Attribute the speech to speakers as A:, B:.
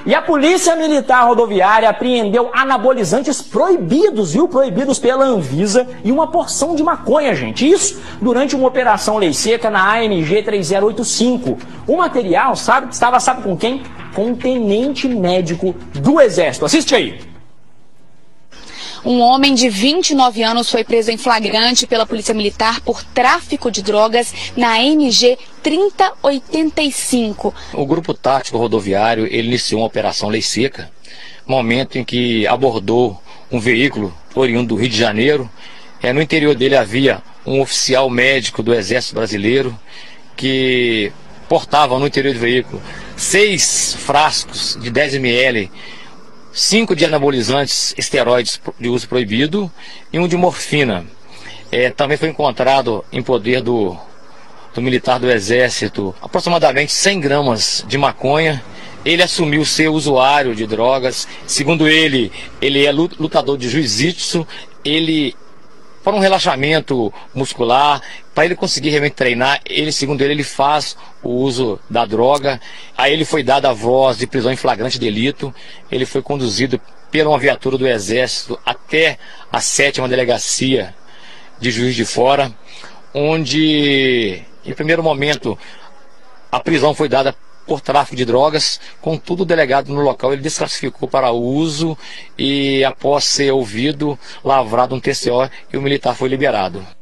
A: E a Polícia Militar Rodoviária apreendeu anabolizantes proibidos, viu? Proibidos pela Anvisa e uma porção de maconha, gente. Isso durante uma operação lei seca na AMG 3085. O material, estava com quem? Com um tenente médico do Exército. Assiste aí.
B: Um homem de 29 anos foi preso em flagrante pela Polícia Militar por tráfico de drogas na AMG 3085.
C: O Grupo Tático Rodoviário ele iniciou uma operação lei seca, momento em que abordou um veículo oriundo do Rio de Janeiro. No interior dele havia um oficial médico do Exército Brasileiro que portava no interior do veículo 6 frascos de 10 ml, 5 de anabolizantes esteroides de uso proibido e um de morfina. Também foi encontrado em poder do militar do Exército aproximadamente 100 gramas de maconha. Ele assumiu ser usuário de drogas. Segundo ele é lutador de jiu-jitsu. Para um relaxamento muscular, para ele conseguir realmente treinar, segundo ele faz o uso da droga. A ele foi dada a voz de prisão em flagrante delito. Ele foi conduzido pela uma viatura do Exército até a 7ª Delegacia de Juiz de Fora, onde, em primeiro momento, a prisão foi dada por tráfico de drogas. Contudo, o delegado no local ele desclassificou para uso e, após ser ouvido, lavrado um TCO, e o militar foi liberado.